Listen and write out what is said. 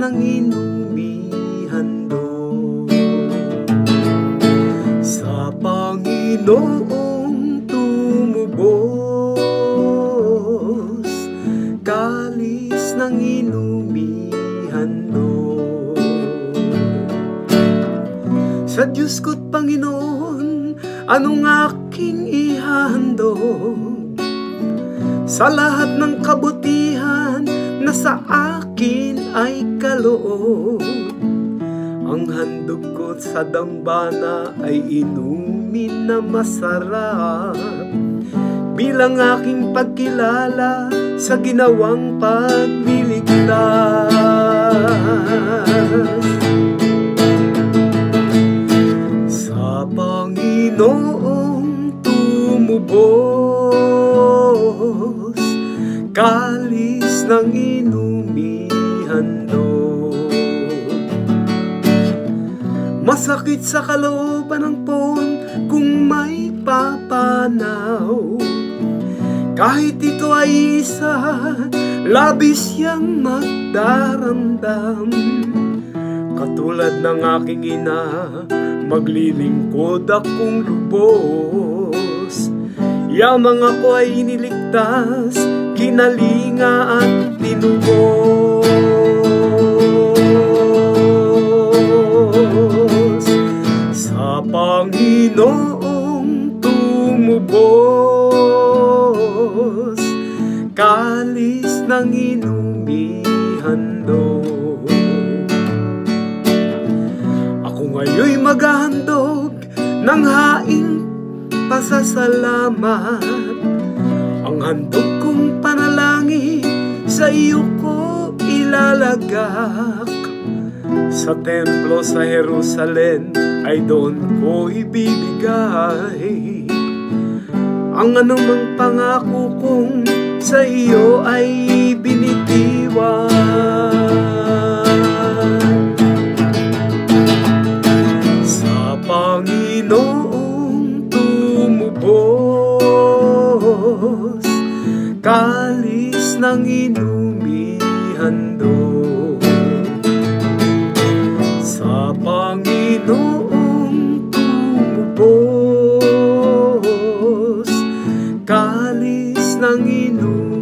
ng inumihandog. Sa Panginoong tumubos, kalis ng inumihandog. Sa Diyos ko't Panginoon, anong aking ihahandog? Sa lahat ng kabutihan na sa akin ay kaloob, ang handog ko sa dambana ay inumin na masarap, bilang aking pagkilala sa ginawang pagliligtas. Sa Panginoong tumubos, kalis ng inumihandog. Masakit sa kalooban ng pon kung may papanaw, kahit ito ay isa, labis yang magdaramdam. Katulad ng aking ina, maglilingkod akong lubos. Yamang ako ay iniligtas, kinalinga at tinubos. Sa Panginoong tumubos, kalis ng inumihandog. Ako ngayon'y maghahandog ng haing pasasalamat, ang handog kong panalangin sa iyo ko ilalagak. Sa templo sa Jerusalem ay doon ko ibibigay ang anumang pangako kong sa iyo ay binitiwan. Sa Panginoong tumubos, kalis ng inumihandog. Sa Panginoong tumubos, kalis ng inumihandog.